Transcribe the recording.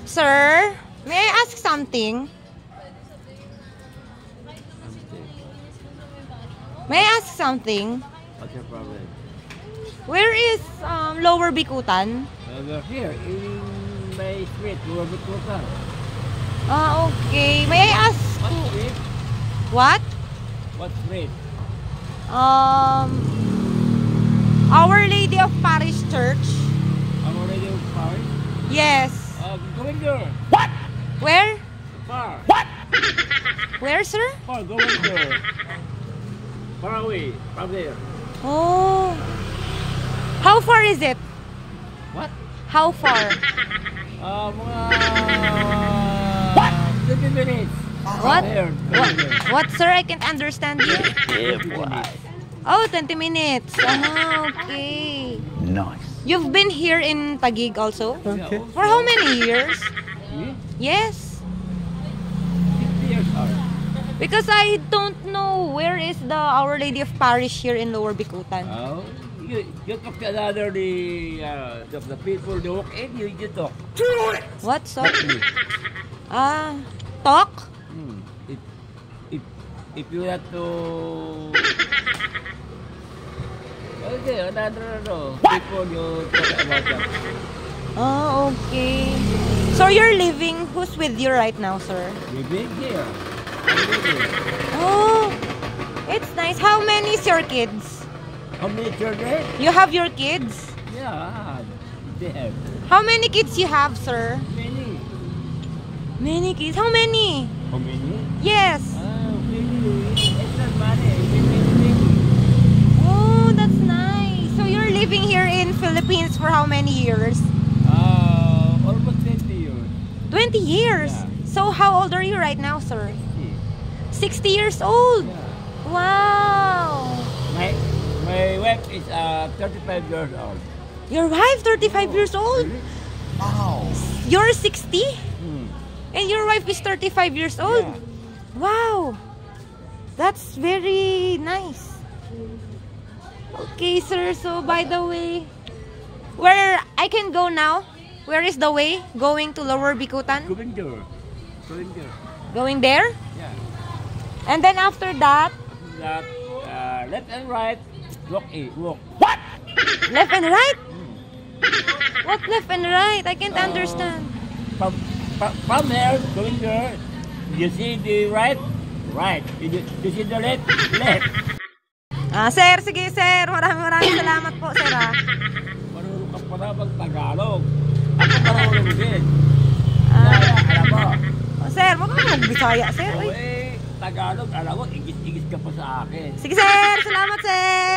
Sir, may I ask something? May I ask something? What's your problem? Where is Lower Bikutan? We're here in my street, Lower Bikutan. Ah, okay. May I ask? What street? What? What street? Our Lady of Parish Church. Our Lady of Paris? Yes. Going there. What? Where? Far. What? Where, sir? Far, going there. Far away from there. Oh. How far is it? What? How far? Mga 20 minutes. What? There, What, sir? I can't understand you. Yeah, boy. Oh, 20 minutes. Ah, okay. Nice. You've been here in Taguig also? Okay. For how many years? Me? Yes. 50 years old. Because I don't know where is the Our Lady of Parish here in Lower Bikutan. Oh, you talk to another the people they walk in, you talk. What, sir? Talk? If you have to okay, another people you talk about that. Oh, okay. So you're living, who's with you right now, sir? Living here. Oh, it's nice. How many is your kids? How many children? You have your kids? Yeah, they have How many kids you have, sir? many. Many kids. How many? How many? Yes. Many. It's not money. Many. Oh, that's nice. So you're living here in Philippines for how many years? Almost 20 years. 20 years. Yeah. So how old are you right now, sir? 60. 60 years old. Yeah. Wow. My wife is 35 years old. Your wife, 35 years old? Wow. You're 60? Hmm. And your wife is 35 years old? Yeah. Wow. That's very nice. Okay, sir. So, by the way, where I can go now? Where is the way going to Lower Bikutan? Going there. Going there. Going there? Yeah. And then after that, That left and right, walk. what? Left and right? What left and right? I can't understand. From there, going there, you see the right, right. You see the left, left. Sir, sige sir. Maraming salamat po, sir. Marunong ka pala mag-Tagalog. Ako marunong din. Alam mo. Sir, wag mo mag-Bisaya, sir. Uy. Tagalog, alam mo, igis-igis ka pa sa akin. Sige sir, salamat sir.